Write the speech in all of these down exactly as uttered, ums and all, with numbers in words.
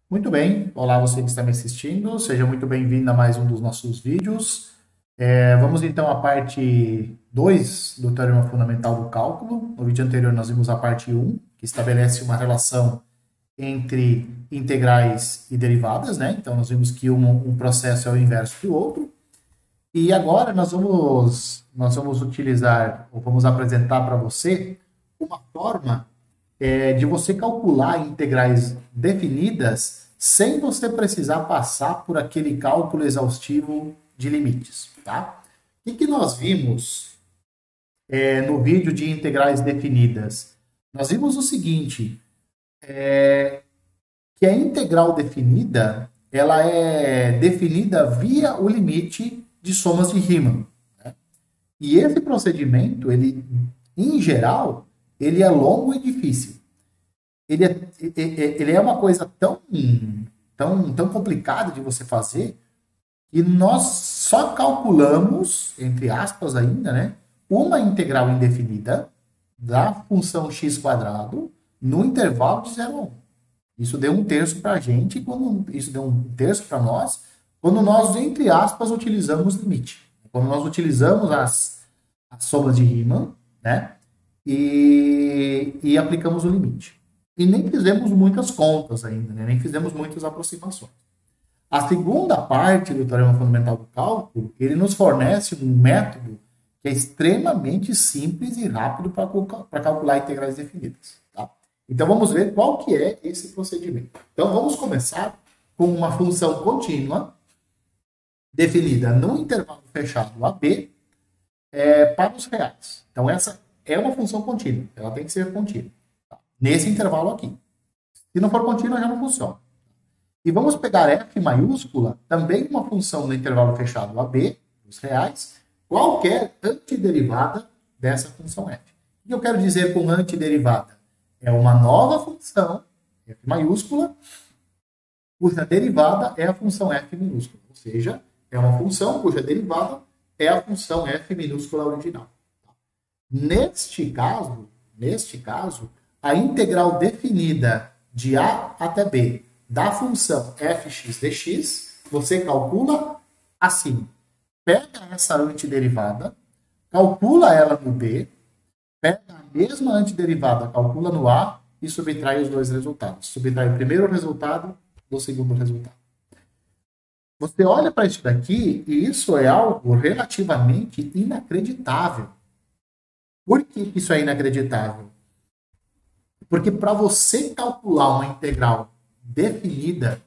Muito bem, olá você que está me assistindo, seja muito bem-vindo a mais um dos nossos vídeos. É, vamos então à parte dois do Teorema Fundamental do Cálculo. No vídeo anterior nós vimos a parte um, que estabelece uma relação entre integrais e derivadas, né? Então nós vimos que um, um processo é o inverso do outro. E agora nós vamos, nós vamos utilizar, ou vamos apresentar para você uma forma é, de você calcular integrais definidas sem você precisar passar por aquele cálculo exaustivo de limites, tá? O que, que nós vimos é, no vídeo de integrais definidas? Nós vimos o seguinte, é, que a integral definida, ela é definida via o limite de somas de Riemann, né? E esse procedimento, ele, em geral, ele é longo e difícil. Ele é, ele é uma coisa tão, tão, tão complicada de você fazer que nós só calculamos, entre aspas ainda, né, uma integral indefinida da função x quadrado no intervalo de zero a um. Isso deu um terço para a gente, quando, isso deu um terço para nós, quando nós, entre aspas, utilizamos limite. Quando nós utilizamos as, as somas de Riemann, né, e, e aplicamos o limite. E nem fizemos muitas contas ainda, né? Nem fizemos muitas aproximações. A segunda parte do Teorema Fundamental do Cálculo, ele nos fornece um método que é extremamente simples e rápido para calcular integrais definidas. Tá? Então vamos ver qual que é esse procedimento. Então vamos começar com uma função contínua definida num intervalo fechado A B é, para os reais. Então essa é uma função contínua, ela tem que ser contínua. Nesse intervalo aqui. Se não for contínua, já não funciona. E vamos pegar f maiúscula, também uma função no intervalo fechado A B, dos reais, qualquer antiderivada dessa função f. O que eu quero dizer com antiderivada? É uma nova função, f maiúscula, cuja derivada é a função f minúscula. Ou seja, é uma função cuja derivada é a função f minúscula original. Neste caso, neste caso, a integral definida de A até B da função fx dx, você calcula assim. Pega essa antiderivada, calcula ela no B, pega a mesma antiderivada, calcula no A e subtrai os dois resultados. Subtrai o primeiro resultado do segundo resultado. Você olha para isso daqui e isso é algo relativamente inacreditável. Por que isso é inacreditável? Porque para você calcular uma integral definida,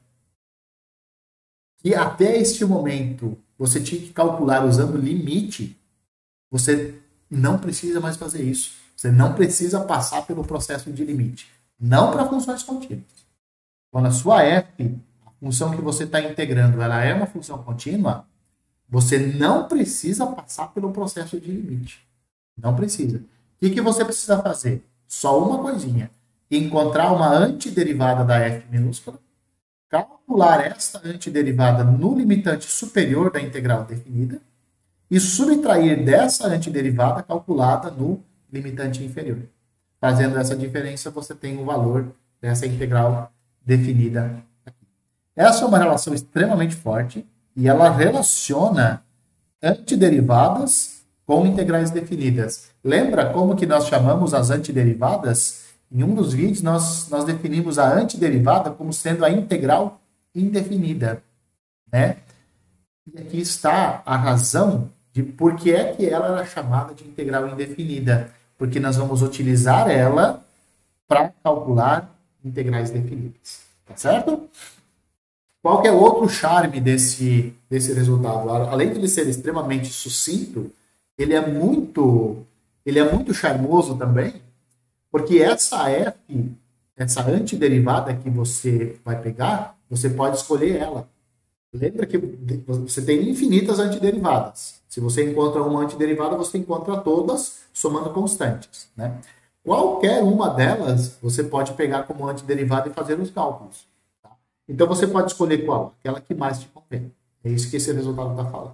que até este momento você tinha que calcular usando limite, você não precisa mais fazer isso. Você não precisa passar pelo processo de limite. Não para funções contínuas. Quando a sua f, a função que você está integrando, ela é uma função contínua, você não precisa passar pelo processo de limite. Não precisa. O que, que você precisa fazer? Só uma coisinha. Encontrar uma antiderivada da f minúscula, calcular esta antiderivada no limitante superior da integral definida e subtrair dessa antiderivada calculada no limitante inferior. Fazendo essa diferença, você tem o valor dessa integral definida aqui. Essa é uma relação extremamente forte e ela relaciona antiderivadas com integrais definidas. Lembra como que nós chamamos as antiderivadas? Em um dos vídeos, nós, nós definimos a antiderivada como sendo a integral indefinida, né? E aqui está a razão de por que é que ela era chamada de integral indefinida. Porque nós vamos utilizar ela para calcular integrais definidas. Tá certo? Qual que é o outro charme desse, desse resultado? Além de ele ser extremamente sucinto, ele é muito, ele é muito charmoso também, porque essa f, essa antiderivada que você vai pegar, você pode escolher ela. Lembra que você tem infinitas antiderivadas. Se você encontra uma antiderivada, você encontra todas somando constantes, né? Qualquer uma delas, você pode pegar como antiderivada e fazer os cálculos. Tá? Então, você pode escolher qual? Aquela que mais te convém. É isso que esse resultado está falando.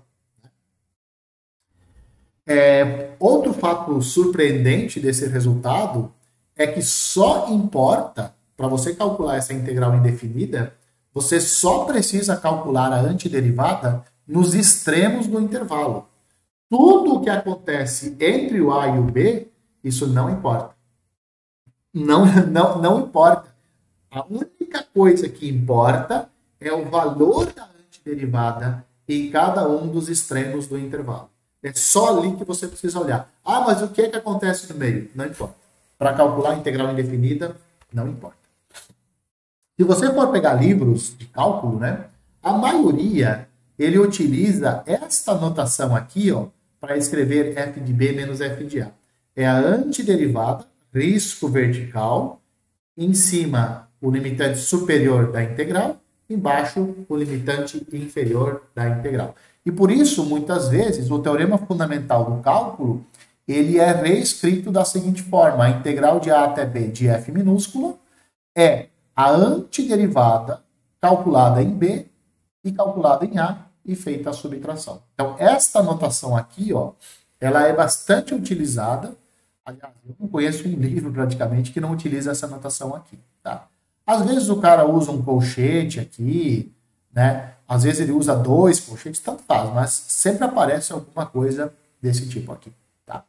É, outro fato surpreendente desse resultado é que só importa, para você calcular essa integral indefinida, Você só precisa calcular a antiderivada nos extremos do intervalo. Tudo o que acontece entre o A e o B, isso não importa. Não, não, não importa. A única coisa que importa é o valor da antiderivada em cada um dos extremos do intervalo. É só ali que você precisa olhar. Ah, mas o que é que acontece no meio? Não importa. Para calcular a integral indefinida, não importa. Se você for pegar livros de cálculo, né, a maioria, ele utiliza esta notação aqui, ó, para escrever f de b menos f de a. É a antiderivada, risco vertical, em cima o limitante superior da integral, embaixo o limitante inferior da integral. E por isso, muitas vezes, o teorema fundamental do cálculo, ele é reescrito da seguinte forma: a integral de a até b de f minúsculo é a antiderivada calculada em b e calculada em a e feita a subtração. Então, esta notação aqui, ó, ela é bastante utilizada. Aliás, eu não conheço um livro praticamente que não utiliza essa notação aqui, tá? Às vezes o cara usa um colchete aqui, né? Às vezes ele usa dois colchetes, tanto faz, mas sempre aparece alguma coisa desse tipo aqui, tá?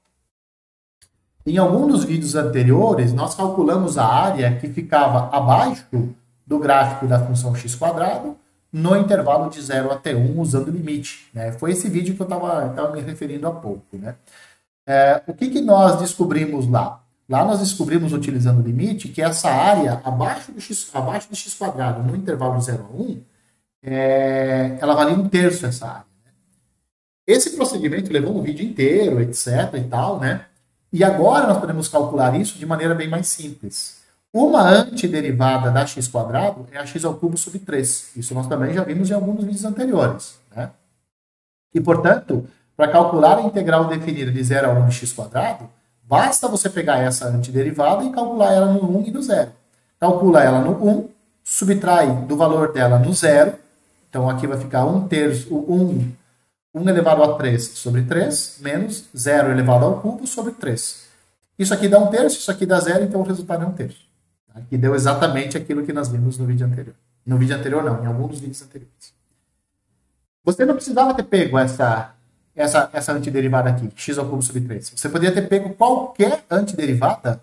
Em algum dos vídeos anteriores, nós calculamos a área que ficava abaixo do gráfico da função x quadrado no intervalo de zero até um, usando limite, né? Foi esse vídeo que eu estava me referindo há pouco, né? É, o que, que nós descobrimos lá? Lá nós descobrimos, utilizando o limite, que essa área abaixo do x, abaixo do x quadrado, no intervalo de zero a um, é, ela valia um terço essa área. Né? Esse procedimento levou um vídeo inteiro, etc e tal, né? E agora nós podemos calcular isso de maneira bem mais simples. Uma antiderivada da x quadrado é a x ao cubo sobre três. Isso nós também já vimos em alguns dos vídeos anteriores, né? E, portanto, para calcular a integral definida de zero a um de x quadrado, basta você pegar essa antiderivada e calcular ela no um e no zero. Calcula ela no um, subtrai do valor dela no zero. Então, aqui vai ficar um terço, um, um elevado a três sobre três, menos zero elevado ao cubo sobre três. Isso aqui dá um terço, isso aqui dá zero, então o resultado é um terço. Aqui deu exatamente aquilo que nós vimos no vídeo anterior. No vídeo anterior, não, em algum dos vídeos anteriores. Você não precisava ter pego essa... Essa, essa antiderivada aqui, x ao cubo sobre três. Você poderia ter pego qualquer antiderivada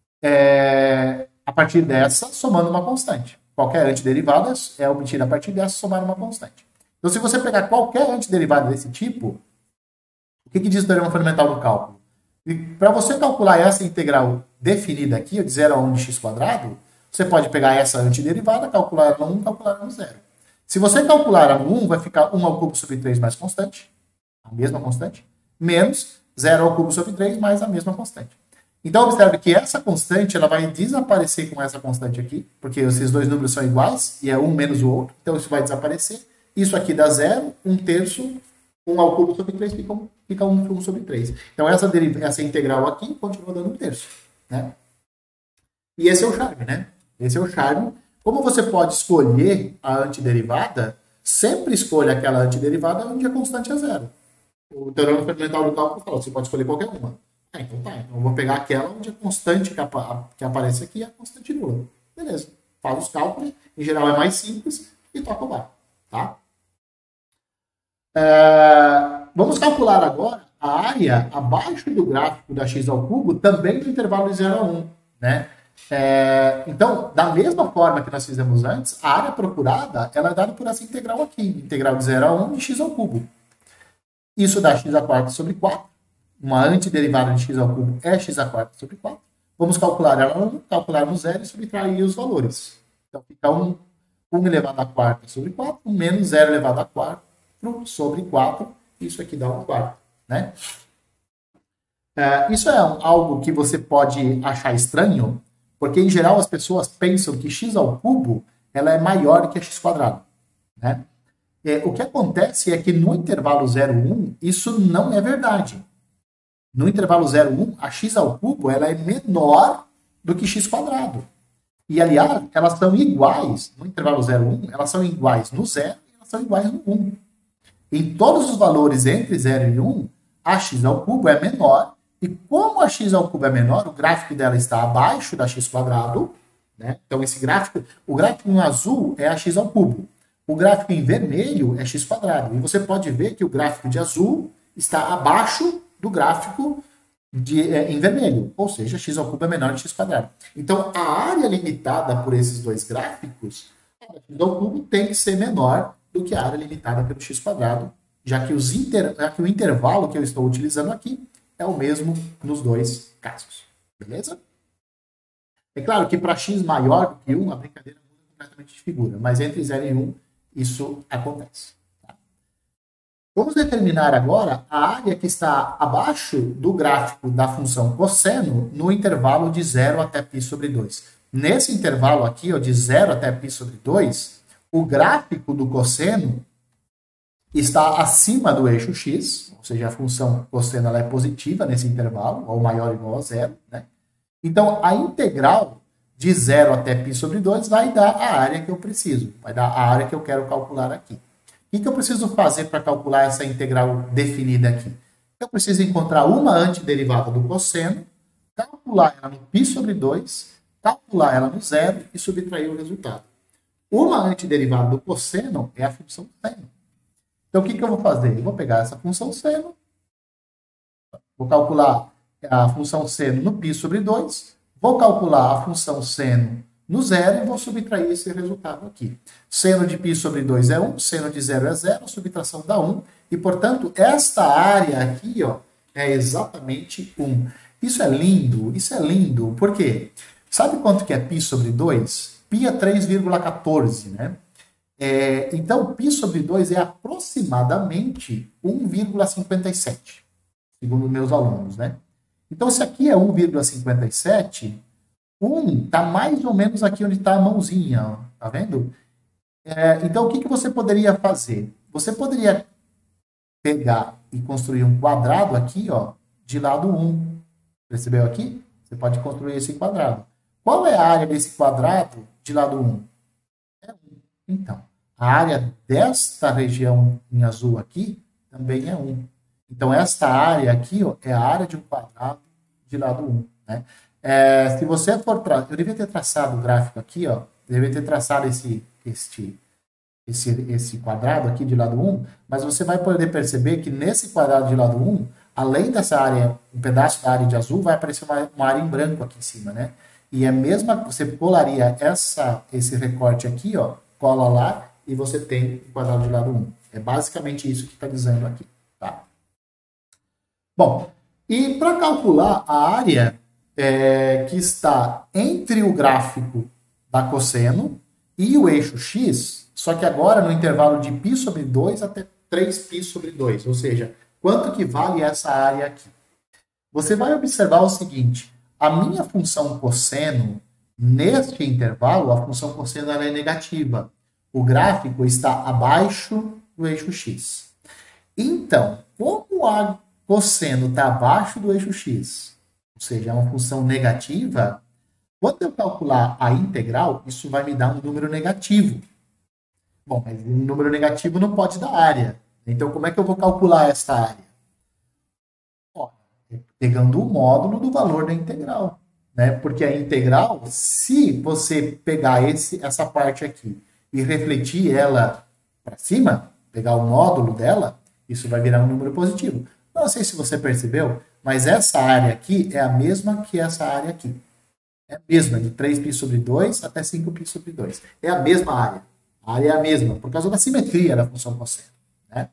é, a partir dessa, somando uma constante. Qualquer antiderivada é obtida a partir dessa, somar uma constante. Então, se você pegar qualquer antiderivada desse tipo, o que, que diz o teorema fundamental do cálculo? Para você calcular essa integral definida aqui, de zero a um de x quadrado, você pode pegar essa antiderivada, calcular ela no um, calcular ela no zero. Se você calcular ela no um, vai ficar um ao cubo sobre três mais constante, a mesma constante, menos zero ao cubo sobre três mais a mesma constante. Então, observe que essa constante ela vai desaparecer com essa constante aqui, porque esses dois números são iguais, e é um menos o outro, então isso vai desaparecer. Isso aqui dá zero, um terço, um ao cubo sobre três fica um, fica um cubo sobre três. Então, essa, essa integral aqui continua dando um terço, né? E esse é o charme, né? Esse é o charme. Como você pode escolher a antiderivada, sempre escolha aquela antiderivada onde a constante é zero. O teorema fundamental do cálculo fala, você pode escolher qualquer uma. Ah, então tá, então eu vou pegar aquela onde a constante que, apa que aparece aqui é a constante nula. Beleza, faz os cálculos, em geral é mais simples, e toca o barco, tá? É, vamos calcular agora a área abaixo do gráfico da x ao cubo, também no intervalo de zero a um, né? É, então, da mesma forma que nós fizemos antes, a área procurada ela é dada por essa integral aqui, integral de zero a um de x ao cubo. Isso dá x a quarta sobre quatro. Uma antiderivada de x ao cubo é x a quarta sobre quatro. Vamos calcular ela no, calcular no zero e subtrair os valores. Então fica um, um elevado a quarta sobre quatro, menos zero elevado a quatro sobre quatro. Isso aqui dá um quarto, né? É, isso é algo que você pode achar estranho, porque em geral as pessoas pensam que x ao cubo ela é maior que a x quadrado, né? É, o que acontece é que no intervalo zero, um, isso não é verdade. No intervalo zero, um, a x ao cubo ela é menor do que x quadrado. E, aliás, elas são iguais, no intervalo zero, um, elas são iguais no zero e elas são iguais no um. Em todos os valores entre zero e um, a x ao cubo é menor. E como a x ao cubo é menor, o gráfico dela está abaixo da x quadrado, né? Então, esse gráfico, o gráfico em azul é a x ao cubo. O gráfico em vermelho é x quadrado. E você pode ver que o gráfico de azul está abaixo do gráfico de, é, em vermelho. Ou seja, x ao cubo é menor que x quadrado. Então, a área limitada por esses dois gráficos, a x ao cubo tem que ser menor do que a área limitada pelo x quadrado, já que, os inter, já que o intervalo que eu estou utilizando aqui é o mesmo nos dois casos. Beleza? É claro que para x maior do que um, a brincadeira muda completamente de figura, mas entre zero e um, isso acontece. Tá? Vamos determinar agora a área que está abaixo do gráfico da função cosseno no intervalo de zero até π sobre dois. Nesse intervalo aqui, ó, de zero até π sobre dois, o gráfico do cosseno está acima do eixo x, ou seja, a função cosseno ela é positiva nesse intervalo, ou maior ou igual a zero, né? Então, a integral de zero até π sobre dois vai dar a área que eu preciso, vai dar a área que eu quero calcular aqui. O que eu preciso fazer para calcular essa integral definida aqui? Eu preciso encontrar uma antiderivada do cosseno, calcular ela no π sobre dois, calcular ela no zero e subtrair o resultado. Uma antiderivada do cosseno é a função seno. Então, o que, que eu vou fazer? Eu vou pegar essa função seno, vou calcular a função seno no π sobre dois, vou calcular a função seno no zero e vou subtrair esse resultado aqui. Seno de π sobre dois é um, seno de zero é zero, a subtração dá um, e, portanto, esta área aqui, ó, é exatamente um. Isso é lindo, isso é lindo, por quê? Sabe quanto que é π sobre dois? Π é três vírgula quatorze, né? É, então, π sobre dois é aproximadamente um vírgula cinquenta e sete, segundo meus alunos, né? Então, se aqui é um vírgula cinquenta e sete, um está mais ou menos aqui onde está a mãozinha, ó, tá vendo? É, então, o que, que você poderia fazer? Você poderia pegar e construir um quadrado aqui, ó, de lado um. Percebeu aqui? Você pode construir esse quadrado. Qual é a área desse quadrado de lado um? É um. Então, a área desta região em azul aqui também é um. Então, esta área aqui, ó, é a área de um quadrado de lado um, né? É, se você for tra... Eu devia ter traçado o gráfico aqui, ó. Eu devia ter traçado esse, este, esse, esse quadrado aqui de lado um, mas você vai poder perceber que nesse quadrado de lado um, além dessa área, um pedaço da área de azul, vai aparecer uma, uma área em branco aqui em cima, né? E é mesmo, você colaria essa, esse recorte aqui, ó, cola lá, e você tem o quadrado de lado um. É basicamente isso que está dizendo aqui, tá? Bom, e para calcular a área é, que está entre o gráfico da cosseno e o eixo x, só que agora no intervalo de π sobre dois até três π sobre dois, ou seja, quanto que vale essa área aqui? Você vai observar o seguinte, a minha função cosseno, neste intervalo, a função cosseno ela é negativa. O gráfico está abaixo do eixo x. Então, como a cosseno está abaixo do eixo x, ou seja, é uma função negativa, quando eu calcular a integral, isso vai me dar um número negativo. Bom, mas um número negativo não pode dar área. Então, como é que eu vou calcular essa área? Ó, pegando o módulo do valor da integral, né? Porque a integral, se você pegar esse, essa parte aqui e refletir ela para cima, pegar o módulo dela, isso vai virar um número positivo. Não sei se você percebeu, mas essa área aqui é a mesma que essa área aqui. É a mesma, de três π sobre dois até cinco π sobre dois. É a mesma área. A área é a mesma, por causa da simetria da função cosseno, né?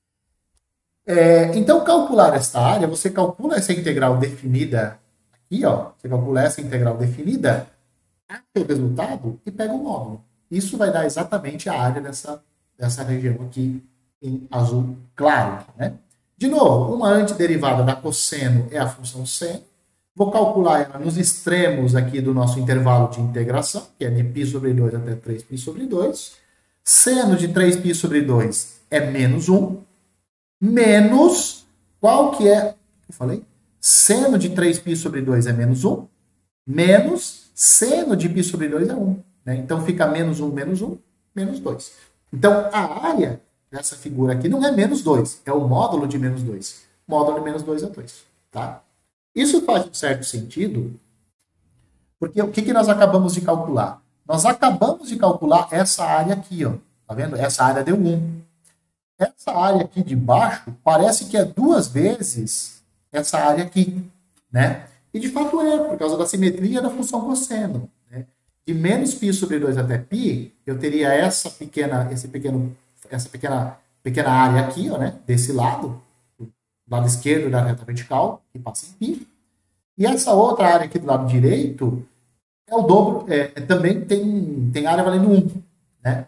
É, então, calcular esta área, você calcula essa integral definida aqui, ó. Você calcula essa integral definida, até o resultado e pega o módulo. Isso vai dar exatamente a área dessa, dessa região aqui em azul claro, né? De novo, uma antiderivada da cosseno é a função seno. Vou calcular ela nos extremos aqui do nosso intervalo de integração, que é de π sobre dois até três π sobre dois. Seno de três π sobre dois é menos um. Menos, qual que é? Eu falei? Seno de três π sobre dois é menos um. Menos seno de π sobre dois é um. Né? Então, fica menos um, menos um, menos dois. Então, a área dessa figura aqui não é menos dois, é o módulo de menos dois. Módulo de menos dois é dois. Tá? Isso faz um certo sentido, Porque o que, que nós acabamos de calcular? Nós acabamos de calcular essa área aqui, ó. Tá vendo? Essa área deu um. Essa área aqui de baixo parece que é duas vezes essa área aqui, né? E de fato é, por causa da simetria da função cosseno, né? De menos π sobre dois até π, eu teria essa pequena, esse pequeno, essa pequena, pequena área aqui, ó, né? Desse lado, do lado esquerdo da reta vertical, que passa em π. E essa outra área aqui do lado direito é o dobro, é, é, também tem, tem área valendo um, né?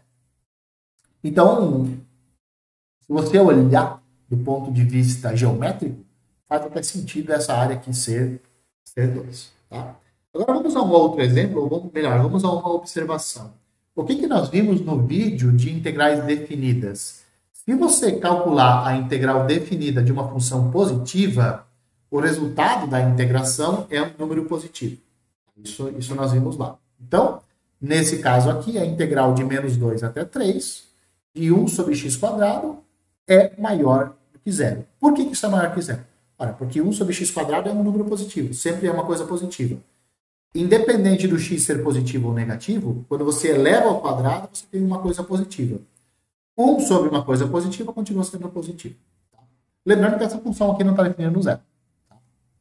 Então, se você olhar do ponto de vista geométrico, faz até sentido essa área aqui ser, ser dois. Tá? Agora vamos a um outro exemplo, ou vamos, melhor, vamos a uma observação. O que, que nós vimos no vídeo de integrais definidas? Se você calcular a integral definida de uma função positiva, o resultado da integração é um número positivo. Isso, isso nós vimos lá. Então, nesse caso aqui, a integral de menos dois até três, de um sobre x quadrado, é maior do que zero. Por que isso é maior que zero? Ora, porque um sobre x quadrado é um número positivo, sempre é uma coisa positiva. Independente do x ser positivo ou negativo, quando você eleva ao quadrado, você tem uma coisa positiva. um sobre uma coisa positiva continua sendo positivo. Tá? Lembrando que essa função aqui não está definindo no zero. Tá?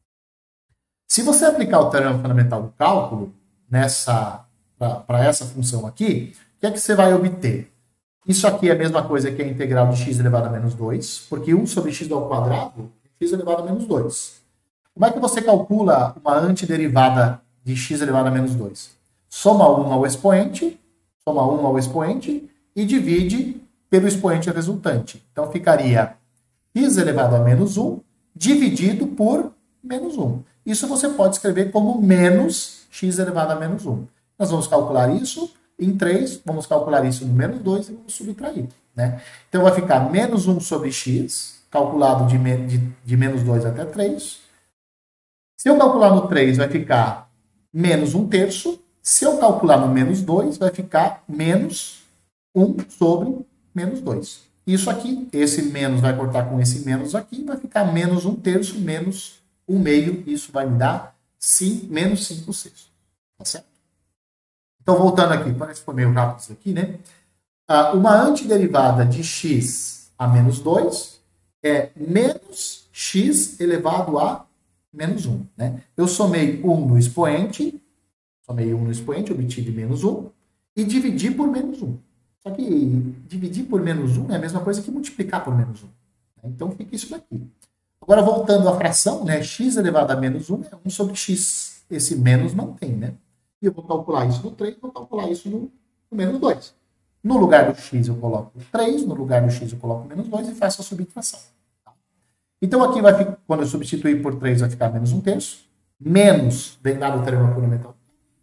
Se você aplicar o teorema fundamental do cálculo nessa para essa função aqui, o que é que você vai obter? Isso aqui é a mesma coisa que a integral de x elevado a menos dois, porque um sobre x ao quadrado é x elevado a menos dois. Como é que você calcula uma antiderivada de x elevado a menos dois? Soma um ao expoente, soma um ao expoente e divide pelo expoente resultante. Então ficaria x elevado a menos um dividido por menos um. Isso você pode escrever como menos x elevado a menos um. Nós vamos calcular isso em três, vamos calcular isso no menos dois e vamos subtrair. Né? Então vai ficar menos um sobre x, calculado de, de, de menos dois até três. Se eu calcular no três, vai ficar menos um terço. Se eu calcular no menos dois, vai ficar menos um sobre menos dois. Isso aqui, esse menos vai cortar com esse menos aqui, vai ficar menos um terço, menos um meio. Isso vai me dar sim, menos cinco sextos. Tá certo? Então, voltando aqui, parece que foi meio rápido isso aqui, né? Uma antiderivada de x a menos dois é menos x elevado a menos um. Né? Eu somei um no expoente, somei um no expoente, obtive menos um, e dividi por menos um. Só que dividir por menos um é a mesma coisa que multiplicar por menos um. Né? Então, fica isso daqui. Agora, voltando à fração, né? X elevado a menos um é um sobre x. Esse menos mantém, né? E eu vou calcular isso no três, vou calcular isso no, no menos dois. No lugar do x eu coloco três, no lugar do x eu coloco menos dois e faço a subtração. Tá? Então aqui vai ficar, quando eu substituir por três vai ficar menos um terço. Menos, vem lá do teorema fundamental.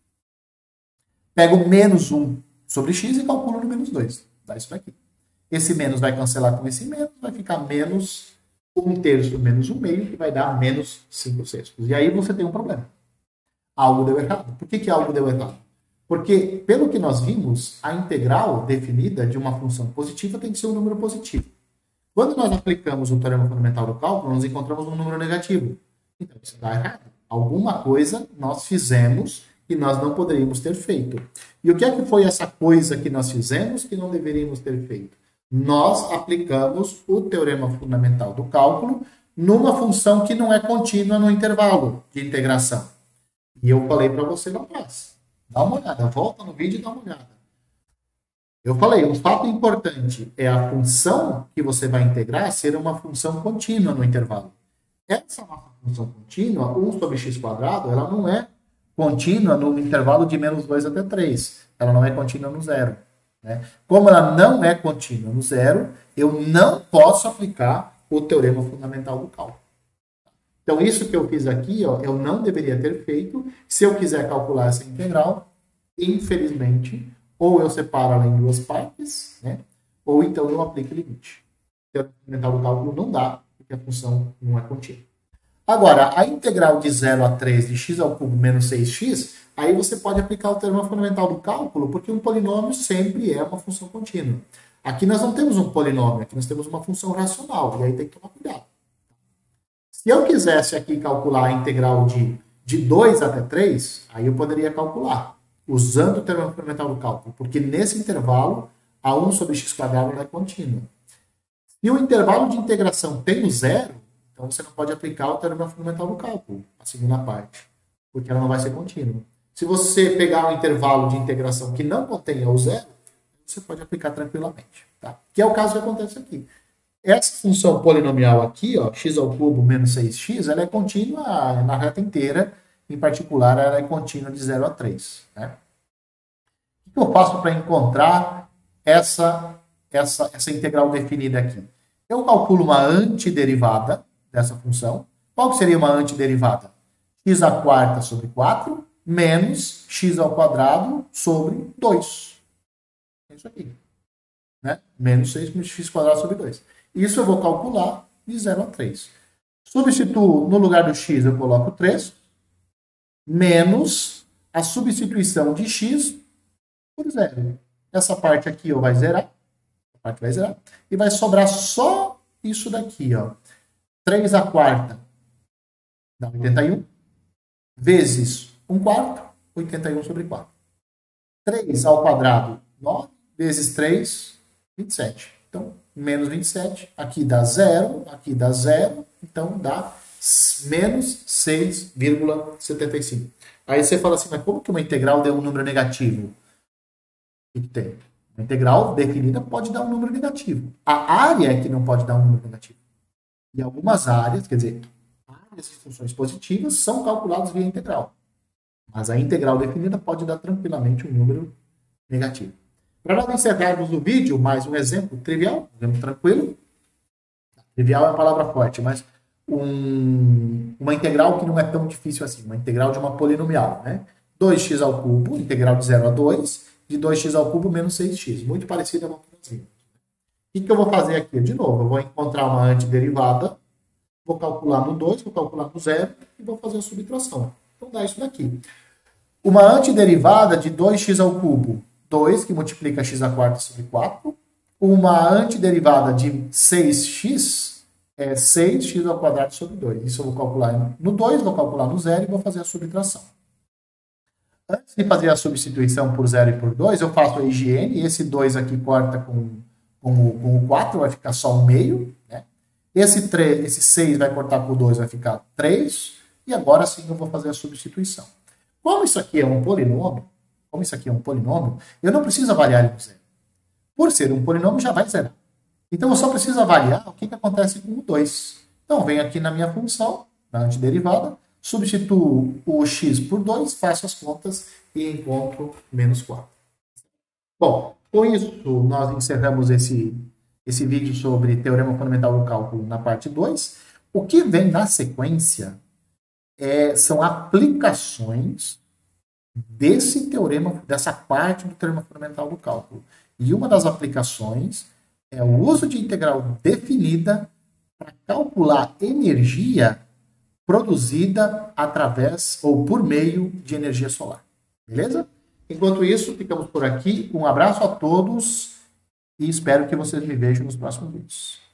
Pego menos um sobre x e calculo no menos dois. Dá isso daqui. Esse menos vai cancelar com esse menos, vai ficar menos um terço menos um meio, que vai dar menos cinco sextos. E aí você tem um problema. Algo deu errado. Por que, que algo deu errado? Porque, pelo que nós vimos, a integral definida de uma função positiva tem que ser um número positivo. Quando nós aplicamos o teorema fundamental do cálculo, nós encontramos um número negativo. Então, isso está errado. Alguma coisa nós fizemos que nós não poderíamos ter feito. E o que é que foi essa coisa que nós fizemos que não deveríamos ter feito? Nós aplicamos o teorema fundamental do cálculo numa função que não é contínua no intervalo de integração. E eu falei para você lá atrás. Dá uma olhada, volta no vídeo e dá uma olhada. Eu falei, um fato importante é a função que você vai integrar ser uma função contínua no intervalo. Essa nossa função contínua, um sobre x quadrado, ela não é contínua no intervalo de menos dois até três. Ela não é contínua no zero. Né? Como ela não é contínua no zero, eu não posso aplicar o teorema fundamental do cálculo. Então, isso que eu fiz aqui, ó, eu não deveria ter feito. Se eu quiser calcular essa integral, infelizmente, ou eu separo ela em duas partes, né? Ou então eu aplico o limite. O teorema fundamental do cálculo não dá, porque a função não é contínua. Agora, a integral de zero a três de x ao cubo menos seis x, aí você pode aplicar o teorema fundamental do cálculo, porque um polinômio sempre é uma função contínua. Aqui nós não temos um polinômio, aqui nós temos uma função racional, e aí tem que tomar cuidado. Se eu quisesse aqui calcular a integral de, de dois até três, aí eu poderia calcular, usando o teorema fundamental do cálculo, porque nesse intervalo, a um sobre x quadrado é contínua. Se o intervalo de integração tem o zero, então você não pode aplicar o teorema fundamental do cálculo, a segunda parte, porque ela não vai ser contínua. Se você pegar um intervalo de integração que não contenha o zero, você pode aplicar tranquilamente, tá? Que é o caso que acontece aqui. Essa função polinomial aqui, ó, x ao cubo menos seis x, ela é contínua na reta inteira, em particular, ela é contínua de zero a três. Né? O que eu faço para encontrar essa, essa, essa integral definida aqui? Eu calculo uma antiderivada dessa função. Qual que seria uma antiderivada? X à quarta sobre quatro menos x ao quadrado sobre dois. É isso aqui. Né? Menos seis menos x quadrado sobre dois. Isso eu vou calcular de zero a três. Substituo, no lugar do x, eu coloco três, menos a substituição de x por zero. Essa parte aqui ó, vai zerar, essa parte vai zerar, e vai sobrar só isso daqui. Ó. três à quarta dá oitenta e um, vezes um quarto, oitenta e um sobre quatro. três ao quadrado, nove, vezes três, vinte e sete. Então, menos vinte e sete, aqui dá zero, aqui dá zero, então dá menos seis vírgula setenta e cinco. Aí você fala assim, mas como que uma integral deu um número negativo? O que tem? Uma integral definida pode dar um número negativo. A área é que não pode dar um número negativo. E algumas áreas, quer dizer, áreas de funções positivas são calculadas via integral. Mas a integral definida pode dar tranquilamente um número negativo. Para nós encerrarmos o vídeo, mais um exemplo trivial, um exemplo tranquilo. Trivial é uma palavra forte, mas um, uma integral que não é tão difícil assim, uma integral de uma polinomial, né? dois x ao cubo, integral de zero a dois, de dois x ao cubo menos seis x, muito parecida a uma coisinha. O que eu vou fazer aqui? De novo, eu vou encontrar uma antiderivada, vou calcular no dois, vou calcular no zero e vou fazer a subtração. Então dá isso daqui. Uma antiderivada de dois x ao cubo, dois, que multiplica x à quarta sobre quatro. Uma antiderivada de seis x é seis x ao quadrado sobre dois. Isso eu vou calcular no dois, vou calcular no zero e vou fazer a subtração. Antes de fazer a substituição por zero e por dois, eu faço a higiene. Esse dois aqui corta com, com, o, com o quatro, vai ficar só um meio. Né? Esse, três, esse seis vai cortar com o dois, vai ficar três. E agora sim eu vou fazer a substituição. Como isso aqui é um polinômio, como isso aqui é um polinômio, eu não preciso avaliar ele no zero. Por ser um polinômio, já vai zerar. Então, eu só preciso avaliar o que, que acontece com o dois. Então, venho aqui na minha função, na antiderivada, substituo o x por dois, faço as contas e encontro menos quatro. Bom, com isso, nós encerramos esse, esse vídeo sobre Teorema Fundamental do Cálculo na parte dois. O que vem na sequência é, são aplicações desse teorema, dessa parte do Teorema Fundamental do Cálculo. E uma das aplicações é o uso de integral definida para calcular energia produzida através ou por meio de energia solar. Beleza? Enquanto isso, ficamos por aqui. Um abraço a todos e espero que vocês me vejam nos próximos vídeos.